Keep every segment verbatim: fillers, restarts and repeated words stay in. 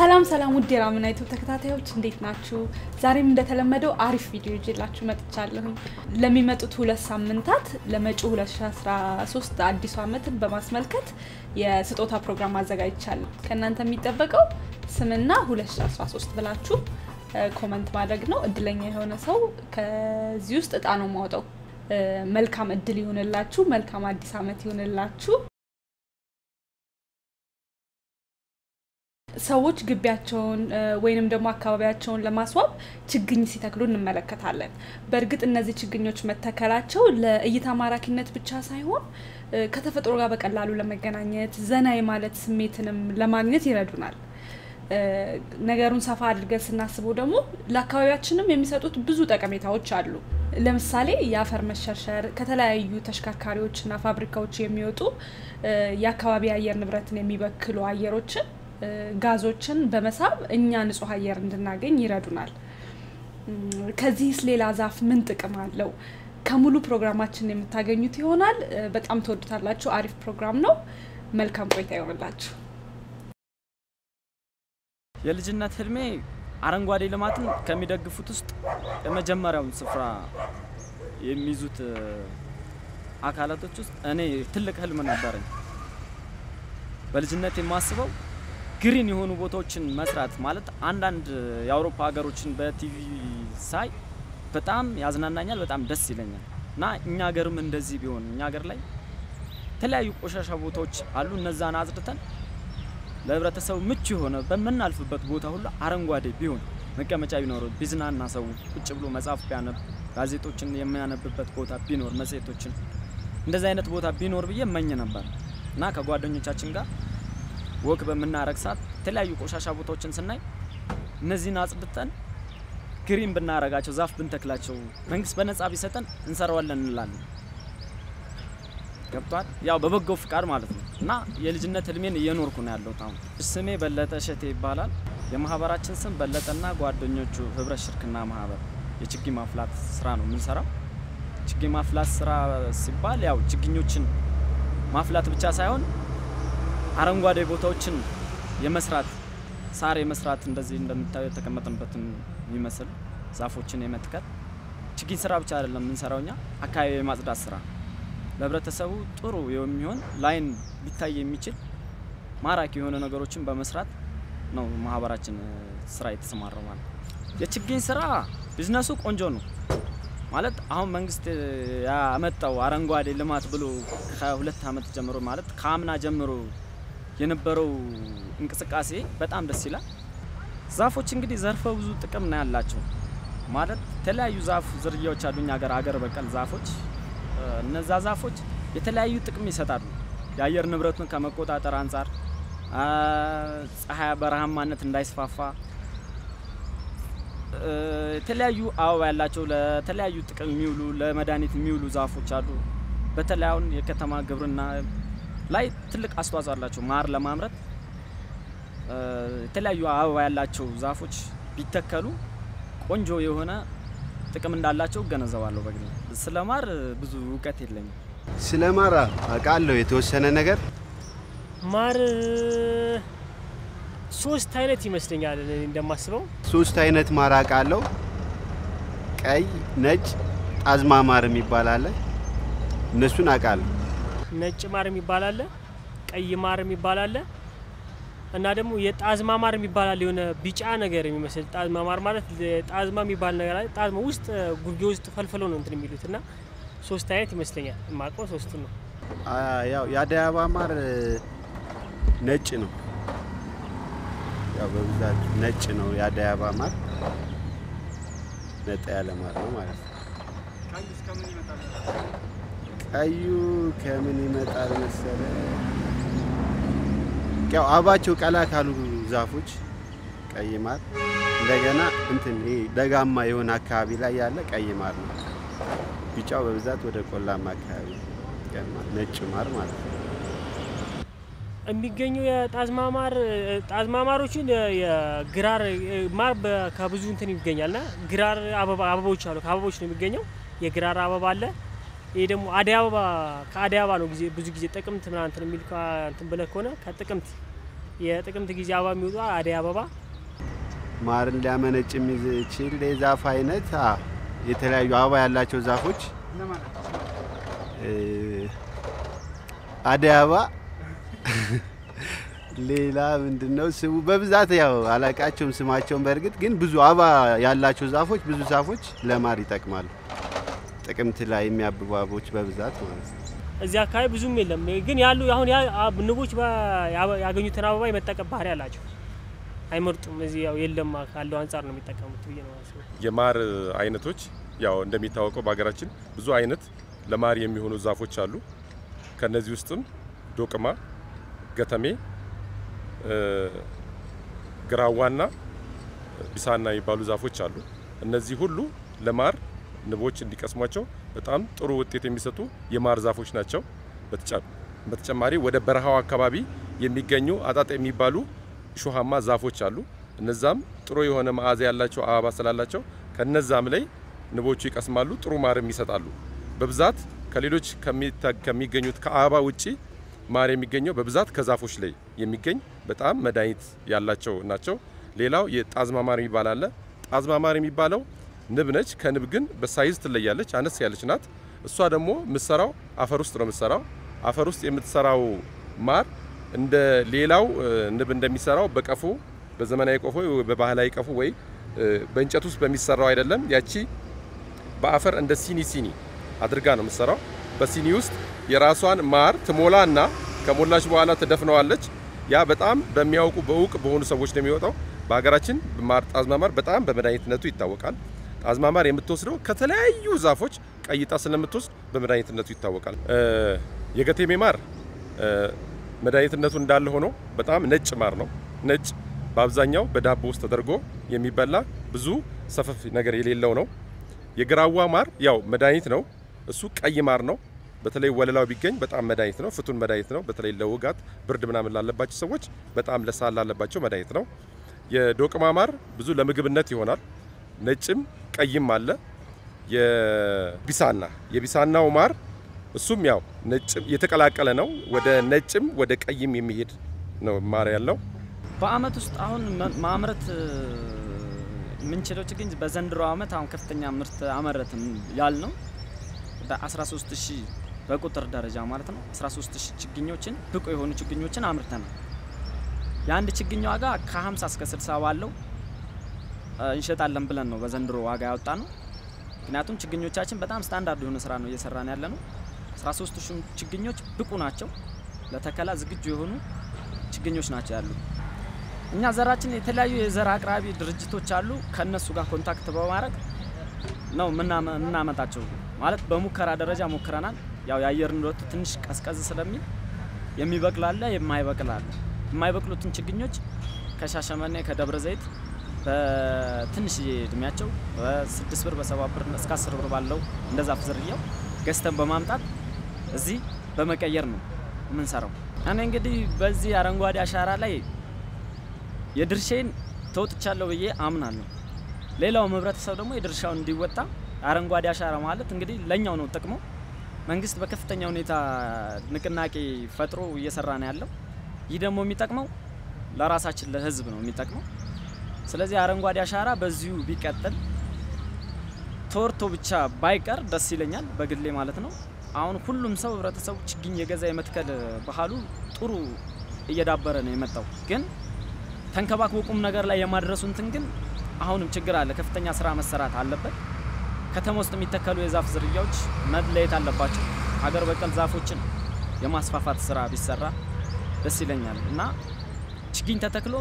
ሰላም ሰላም ውድ የራምናይቱ ተከታታዮች እንዴት ናችሁ? ዛሬም እንደተለመደው አሪፍ ቪዲዮ ይዤላችሁ መጥቻለሁ። ለሚመጡት ሁለት ሳምንታት ለመጪው ሁለት ሺህ አስራ ሶስት አዲስ ዓመትን በማስመልከት የስጦታ ፕሮግራም አዘጋጅቻለሁ። ከእናንተ የሚጠበቀው ስምና ሁለት ሺህ አስራ ሶስት ብላችሁ ኮሜንት ማድረግ ነው። እድለኛ የሆነ ሰው ከዚህ ውስጥ እጣ ነው ማውጣው። መልካም እድል ይሁንላችሁ፣ መልካም አዲስ ዓመት ይሁንላችሁ። ሰዎች ግቢያቸውን ወይንም ደግሞ አካባቢያቸውን ለማስዋብ ችግኝ ሲተክሉ እንመለከታለን። በእርግጥ እነዚህ ችግኞች መተከላቸው ለእይታ ማራኪነት ብቻ ሳይሆን ከተፈጥሮ ጋር በቀላሉ ለመገናኘት ዘና የማለት ስሜትንም ለማግኘት ይረዱናል። ነገሩን ሰፋ አድርገን ስናስበው ደግሞ ለአካባቢያችንም የሚሰጡት ብዙ ጠቀሜታዎች አሉ። ለምሳሌ የአፈር መሸርሸር፣ ከተለያዩ ተሽከርካሪዎችና ፋብሪካዎች የሚወጡ የአካባቢ አየር ንብረትን የሚበክሉ አየሮችን ጋዞችን በመሳብ እኛ ንጹህ አየር እንድናገኝ ይረዱናል። ከዚህስ ሌላ ዛፍ ምን ጥቅም አለው? ከሙሉ ፕሮግራማችን የምታገኙት ይሆናል። በጣም ተወዱታላችሁ። አሪፍ ፕሮግራም ነው። መልካም ቆይታ ይሆንላችሁ። የልጅነት ህልሜ አረንጓዴ ልማትን ከሚደግፉት ውስጥ የመጀመሪያው ስፍራ የሚይዙት አካላቶች ውስጥ እኔ ትልቅ ህልም ነበርኝ። በልጅነት የማስበው ግሪን የሆኑ ቦታዎችን መስራት ማለት አንዳንድ የአውሮፓ ሀገሮችን በቲቪ ሳይ በጣም ያዝናናኛል፣ በጣም ደስ ይለኛል። እና እኛ ሀገርም እንደዚህ ቢሆን እኛ ሀገር ላይ ተለያዩ ቆሻሻ ቦታዎች አሉ። እነዛን አጽድተን ለህብረተሰቡ ምቹ የሆነ በመናልፍበት ቦታ ሁሉ አረንጓዴ ቢሆን መቀመጫ ቢኖር ቢዝናና ሰው ቁጭ ብሎ መጻፍ ቢያነብ ጋዜጦችን የሚያነብበት ቦታ ቢኖር መጽሔቶችን እንደዛ አይነት ቦታ ቢኖር ብዬ መኝ ነበር። እና ከጓደኞቻችን ጋር ወክ በመናረግ ሰዓት ተለያዩ ቆሻሻ ቦታዎችን ስናይ እነዚህን አጽድተን ግሪን ብናረጋቸው ዛፍ ብንተክላቸው መንግስት በነጻ ቢሰጠን እንሰራዋለን እንላለን። ገብቷል? ያው በበጎ ፍቃድ ማለት ነው። እና የልጅነት ህልሜን እየኖርኩ ነው ያለው። ታው ስሜ በለጠ ሸቴ ይባላል። የማህበራችን ስም በለጠና ጓደኞቹ ህብረት ሽርክና ማህበር የችግኝ ማፍላት ስራ ነው የምንሰራው። ችግኝ ማፍላት ስራ ሲባል ያው ችግኞችን ማፍላት ብቻ ሳይሆን አረንጓዴ ቦታዎችን የመስራት ሳር የመስራት እንደዚህ እንደምታዩ ተቀመጠንበትም ይመስል ዛፎችን የመትከል ችግኝ ስራ ብቻ አይደለም የምንሰራውኛ አካባቢ የማጽዳት ስራ ለህብረተሰቡ ጥሩ የሚሆን ላይን ሊታይ የሚችል ማራኪ የሆነ ነገሮችን በመስራት ነው ማህበራችን ስራ የተሰማራው ማለት። የችግኝ ስራ ቢዝነሱ ቆንጆ ነው ማለት አሁን መንግስት ያመጣው አረንጓዴ ልማት ብሎ ከሁለት አመት ጀምሮ ማለት ከአምና ጀምሮ የነበረው እንቅስቃሴ በጣም ደስ ይላል። ዛፎች እንግዲህ ዘርፈ ብዙ ጥቅም ነው ያላቸው ማለት ተለያዩ ዛፍ ዝርያዎች አሉኛ ሀገር ሀገር በቀል ዛፎች እነዛ ዛፎች የተለያዩ ጥቅም ይሰጣሉ። የአየር ንብረቱን ከመቆጣጠር አንፃር ፀሐይ በረሃማነት እንዳይስፋፋ የተለያዩ አበባ ያላቸው ለተለያዩ ጥቅም የሚውሉ ለመድኃኒት የሚውሉ ዛፎች አሉ። በተለይ አሁን የከተማ ግብርና ላይ ትልቅ አስተዋጽኦ አላቸው። ማር ለማምረት የተለያዩ አበባ ያላቸው ዛፎች ቢተከሉ ቆንጆ የሆነ ጥቅም እንዳላቸው ገነዘባለሁ። በግል ስለማር ብዙ ዕውቀት የለኝም። ስለማር አውቃለሁ የተወሰነ ነገር። ማር ሶስት አይነት ይመስለኛል እንደማስበው። ሶስት አይነት ማር አውቃለሁ። ቀይ፣ ነጭ፣ ጣዝማ ማር የሚባል አለ። እነሱን አውቃለሁ። ነጭ ማር የሚባል አለ፣ ቀይ ማር የሚባል አለ እና ደግሞ የጣዝማ ማር የሚባል አለ። የሆነ ቢጫ ነገር የሚመስል ጣዝማ ማር ማለት ጣዝማ የሚባል ነገር አለ። ጣዝማ ውስጥ ጉርጌ ውስጥ ፈልፈለው ነው እንትን የሚሉትና ሶስት አይነት ይመስለኛል። ማቆ ሶስቱ ነው። ያው የአደይ አበባ ማር ነጭ ነው። ያው በብዛት ነጭ ነው የአደይ አበባ ማር። ነጣ ያለ ማር ነው ማለት ነው። ካንዲስ ከምን ይመጣል? ቀዩ ከምን ይመጣል መሰለ? ያው አባቸው ቀላ ካሉ ዛፎች ቀይ ማር እንደገና እንትን ይሄ ደጋማ የሆነ አካባቢ ላይ ያለ ቀይ ማር ነው። ቢጫው በብዛት ወደ ቆላማ አካባቢ ያለ ነጭ ማር ማለት ነው። የሚገኘው የጣዝማ ማር ጣዝማ ማሮችን የግራር ማር ከብዙ እንትን ይገኛልና ግራር አበባ አበቦች አሉ። ከአበቦች ነው የሚገኘው። የግራር አበባ አለ። ይሄ ደግሞ አደይ አበባ ከአደይ አበባ ነው ጊዜ ብዙ ጊዜ ጥቅምት ምናምን እንትን የሚል እንትን ብለ ከሆነ ከጥቅምት የጥቅምት ጊዜ አበባ የሚወጣ አደይ አበባ ማርን ሊያመነጭ የሚችል የዛፍ አይነት የተለያዩ አበባ ያላቸው ዛፎች አደይ አበባ ሌላ ምንድነው ስሙ በብዛት ያው አላቃቸውም ስማቸውን በርግጥ ግን ብዙ አበባ ያላቸው ዛፎች ብዙ ዛፎች ለማር ይጠቅማሉ ጥቅምት ላይ የሚያብቡ አበቦች በብዛት ማለት ነው እዚህ አካባቢ ብዙም የለም ግን ያሉ አሁን ንቦች ያገኙትን አበባ የመጠቀም ባህሪ ያላቸው አይመርጡም እዚህ ያው የለም ካለው አንፃር ነው የሚጠቀሙት ብዬ ነው አስበው የማር አይነቶች ያው እንደሚታወቀው በአገራችን ብዙ አይነት ለማር የሚሆኑ ዛፎች አሉ ከነዚህ ውስጥም ዶቅማ ገተሜ ግራዋና ቢሳና የሚባሉ ዛፎች አሉ እነዚህ ሁሉ ለማር ንቦች እንዲቀስሟቸው በጣም ጥሩ ውጤት የሚሰጡ የማር ዛፎች ናቸው በተጨማሪ ወደ በረሃው አካባቢ የሚገኙ አጣጣ የሚባሉ ሾሃማ ዛፎች አሉ እነዛም ጥሩ የሆነ መዓዛ ያላቸው አበባ ስላላቸው ከነዛም ላይ ንቦቹ ይቀስማሉ ጥሩ ማርም ይሰጣሉ በብዛት ከሌሎች ከሚገኙት ከአበባ ውጪ ማር የሚገኘው በብዛት ከዛፎች ላይ የሚገኝ በጣም መድኃኒት ያላቸው ናቸው ሌላው የጣዝማ ማር የሚባል አለ ጣዝማ ማር የሚባለው ንብ ነች ከንብ ግን በሳይዝ ትለያለች አነስ ያለች ናት እሷ ደግሞ ምትሰራው አፈር ውስጥ ነው ምትሰራው አፈር ውስጥ የምትሰራው ማር እንደ ሌላው ንብ እንደሚሰራው በቀፎ በዘመናዊ ቀፎ ወይ በባህላዊ ቀፎ ወይ በእንጨት ውስጥ በሚሰራው አይደለም ያቺ በአፈር እንደ ሲኒ ሲኒ አድርጋ ነው ምትሰራው በሲኒ ውስጥ የራሷን ማር ትሞላና ከሞላች በኋላ ተደፍነዋለች ያ በጣም በሚያውቁ በውቅ በሆኑ ሰዎች ነው የሚወጣው በአገራችን ማር ጣዝማ ማር በጣም በመድኃኒትነቱ ይታወቃል ጣዝማ ማር የምትወስደው ከተለያዩ ዛፎች ቀይጣ ስለምትወስድ በመድኃኒትነቱ ይታወቃል የገተሜ ማር መድኃኒትነቱ እንዳለ ሆኖ በጣም ነጭ ማር ነው ነጭ በአብዛኛው በዳቦ ውስጥ ተደርጎ የሚበላ ብዙ ሰፈፍ ነገር የሌለው ነው የግራዋ ማር ያው መድኃኒት ነው እሱ ቀይ ማር ነው በተለይ ወለላው ቢገኝ በጣም መድኃኒት ነው ፍቱን መድኃኒት ነው በተለይ ለውጋት ብርድ ምናምን ላለባቸው ሰዎች በጣም ለሳል ላለባቸው መድኃኒት ነው የዶቅማ ማር ብዙ ለምግብነት ይሆናል ነጭም ቀይም አለ የቢሳና የቢሳናው ማር እሱም ያው ነጭም የተቀላቀለ ነው ወደ ነጭም ወደ ቀይም የሚሄድ ነው ማር ያለው በአመት ውስጥ አሁን ማምረት ምን ችለው ችግኝ በዘንድሮ አመት አሁን ከፍተኛ ምርት አመረትን ያል ነው ወደ አስራ ሶስት ሺህ በቁጥር ደረጃ ማለት ነው አስራ ሶስት ሺህ ችግኞችን ብቁ የሆኑ ችግኞችን አምርተናል የአንድ ችግኝ ዋጋ ከ50 እስከ ስልሳ ባለው እንሸጣለን ብለን ነው በዘንድሮ ዋጋ ያወጣ ነው ምክንያቱም ችግኞቻችን በጣም ስታንዳርድ የሆነ ስራ ነው እየሰራን ያለ ነው አስራ ሶስት ሺህ ችግኞች ብቁ ናቸው ለተከላ ዝግጁ የሆኑ ችግኞች ናቸው ያሉ እኛ ዘራችን የተለያዩ የዘር አቅራቢ ድርጅቶች አሉ ከነሱ ጋር ኮንታክት በማድረግ ነው ምናመጣቸው ማለት በሙከራ ደረጃ ሞክረናል ያው የአየር ንብረቱ ትንሽ ቀዝቀዝ ስለሚል የሚበቅላል የማይበቅላል የማይበቅሉትን ችግኞች ከሻሸመኔ ከደብረ ዘይት በትንሽ እድሜያቸው በስድስት ብር በሰባት ብር እስከ አስር ብር ባለው እንደዛ ፍዝርያው ገዝተን በማምጣት እዚህ በመቀየር ነው ምን ሰራው እኔ እንግዲህ በዚህ አረንጓዴ አሻራ ላይ የድርሼን ተወጥቻለሁ ብዬ አምናለሁ ሌላው ህብረተሰብ ደግሞ የድርሻውን እንዲወጣ አረንጓዴ አሻራ ማለት እንግዲህ ለኛው ነው ጥቅሙ መንግስት በከፍተኛ ሁኔታ ንቅናቄ ፈጥሮ እየሰራ ነው ያለው ይህ ደግሞ የሚጠቅመው ለራሳችን ለህዝብ ነው የሚጠቅመው ስለዚህ አረንጓዴ አሻራ በዚሁ ቢቀጥል ተወርቶ ብቻ ባይቀር ደስ ይለኛል በግሌ ማለት ነው አሁን ሁሉም ሰው ህብረተሰቡ ችግኝ የገዛ የመትከል ባህሉ ጥሩ እየዳበረ ነው የመጣው ግን ተንከባክቦ ቁም ነገር ላይ የማድረሱን እንትን ግን አሁንም ችግር አለ ከፍተኛ ስራ መሰራት አለበት ከተማ ውስጥ የሚተከሉ የዛፍ ዝርያዎች መለየት አለባቸው ሀገር በቀል ዛፎችን የማስፋፋት ስራ ቢሰራ ደስ ይለኛል እና ችግኝ ተተክሎ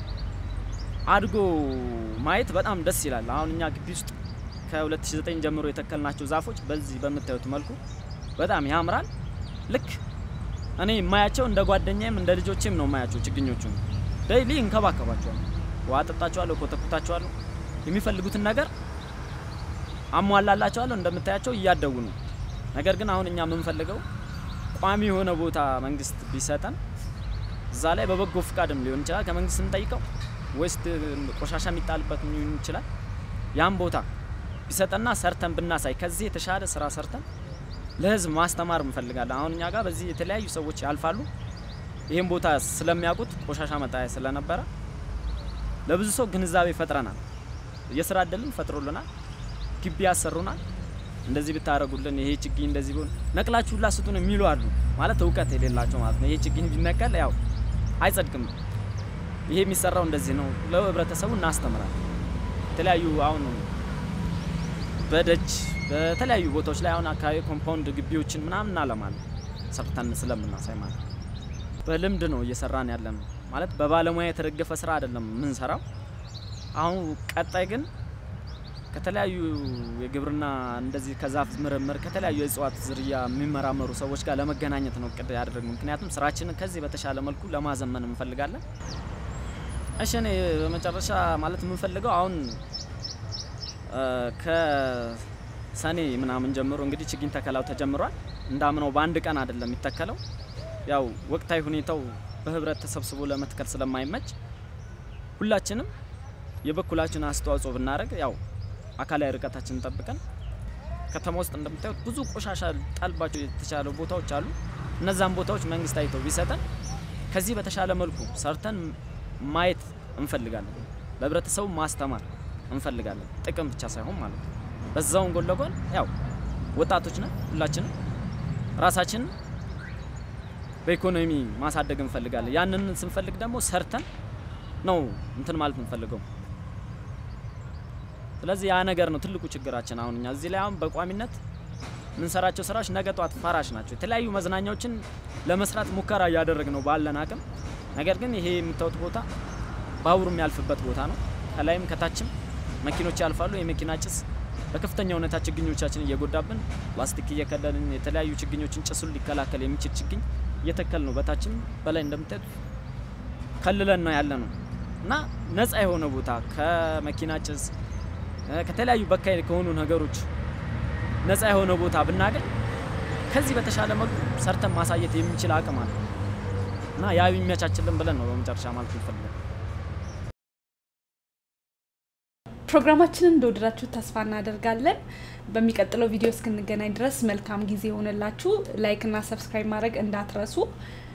አድጎ ማየት በጣም ደስ ይላል አሁን እኛ ግቢ ውስጥ ከ2009 ጀምሮ የተከልናቸው ዛፎች በዚህ በመታየት መልኩ በጣም ያምራል ልክ እኔ ማያቸው እንደ ጓደኛዬም እንደ ልጆቼም ነው ማያቸው ችግኞቹን ዴይሊ እንከባከባቸዋለሁ ውሃ አጠጣቸዋለሁ ኮተኩታቸዋለሁ የሚፈልጉትን ነገር አሟላላቸዋለሁ እንደምታያቸው እያደጉ ነው ነገር ግን አሁን እኛ ምን ፈልገው ቋሚ የሆነ ቦታ መንግስት ቢሰጠን እዛ ላይ በበጎ ፍቃድም ሊሆን ይችላል ከመንግስት እንጠይቀው ወይስ ቆሻሻ የሚጣልበት ሊሆን ይችላል ያን ቦታ ቢሰጠና ሰርተን ብናሳይ ከዚህ የተሻለ ስራ ሰርተን ለህዝብ ማስተማር እንፈልጋለን አሁን እኛ ጋር በዚህ የተለያዩ ሰዎች ያልፋሉ ይሄን ቦታ ስለሚያውቁት ቆሻሻ መጣያ ስለነበረ ለብዙ ሰው ግንዛቤ ፈጥረናል የስራ እድልም ፈጥሮልናል ግቢ ያሰሩናል እንደዚህ ብታረጉልን ይሄ ችግኝ እንደዚህ ቢሆን ነቅላችሁ ላስጡን የሚሉ አሉ ማለት እውቀት የሌላቸው ማለት ነው ይሄ ችግኝ ቢነቀል ያው አይጸድቅም ይሄ የሚሰራው እንደዚህ ነው ለህብረተሰቡ እናስተምራለን ተለያዩ አሁን በደጅ በተለያዩ ቦታዎች ላይ አሁን አካባቢ ኮምፓውንድ ግቢዎችን ምናምን አለማለን ሰርተን ስለምናሳይ ማለት በልምድ ነው እየሰራን ያለን ማለት በባለሙያ የተደገፈ ስራ አይደለም ምን ሰራው አሁን ቀጣይ ግን ከተለያዩ የግብርና እንደዚህ ከዛፍ ምርምር ከተለያዩ የእጽዋት ዝርያ የሚመራመሩ ሰዎች ጋር ለመገናኘት ነው ቅድ ያደረግነው ምክንያቱም ስራችንን ከዚህ በተሻለ መልኩ ለማዘመን እንፈልጋለን እሺ እኔ በመጨረሻ ማለት የምንፈልገው አሁን ከሰኔ ምናምን ጀምሮ እንግዲህ ችግኝ ተከላው ተጀምሯል እንዳምነው በአንድ ቀን አይደለም የሚተከለው ያው ወቅታዊ ሁኔታው በህብረት ተሰብስቦ ለመትከል ስለማይመች ሁላችንም የበኩላችን አስተዋጽኦ ብናደርግ ያው አካላዊ ርቀታችንን ጠብቀን ከተማ ውስጥ እንደምታዩት ብዙ ቆሻሻ ጣልባቸው የተቻለ ቦታዎች አሉ እነዛን ቦታዎች መንግስት አይተው ቢሰጠን ከዚህ በተሻለ መልኩ ሰርተን ማየት እንፈልጋለን ለህብረተሰቡ ማስተማር እንፈልጋለን ጥቅም ብቻ ሳይሆን ማለት ነው በዛው ጎለጎን ያው ወጣቶች ነን ሁላችንም ራሳችን በኢኮኖሚ ማሳደግ እንፈልጋለን ያንንን ስንፈልግ ደግሞ ሰርተን ነው እንትን ማለት እንፈልገው ስለዚህ ያ ነገር ነው ትልቁ ችግራችን አሁንኛ እዚህ ላይ አሁን በቋሚነት ምን ሰራቸው ስራዎች ነገ ጧት ፈራሽ ናቸው የተለያዩ መዝናኛዎችን ለመስራት ሙከራ ያደረግነው ባለን አቅም ነገር ግን ይሄ የምታውቁት ቦታ ባቡሩ የሚያልፍበት ቦታ ነው ከላይም ከታችም መኪኖች ያልፋሉ የመኪና ጭስ በከፍተኛ ሁኔታ ችግኞቻችን እየጎዳብን ፕላስቲክ እየከለልን የተለያዩ ችግኞችን ጭሱን ሊከላከል የሚችል ችግኝ እየተከል ነው በታችም በላይ እንደምታዩት ከልለን ነው ያለነው እና ነፃ የሆነ ቦታ ከመኪና ጭስ ከተለያዩ በካይ ከሆኑ ነገሮች ነፃ የሆነ ቦታ ብናገኝ ከዚህ በተሻለ መልኩ ሰርተን ማሳየት የሚችል አቅም አለ እና ያ የሚያቻችልን ብለን ነው በመጨረሻ ማለት እንፈልጋለን ፕሮግራማችንን እንደወደዳችሁ ተስፋ እናደርጋለን በሚቀጥለው ቪዲዮ እስክንገናኝ ድረስ መልካም ጊዜ ሆነላችሁ ላይክ እና ሰብስክራይብ ማድረግ እንዳትረሱ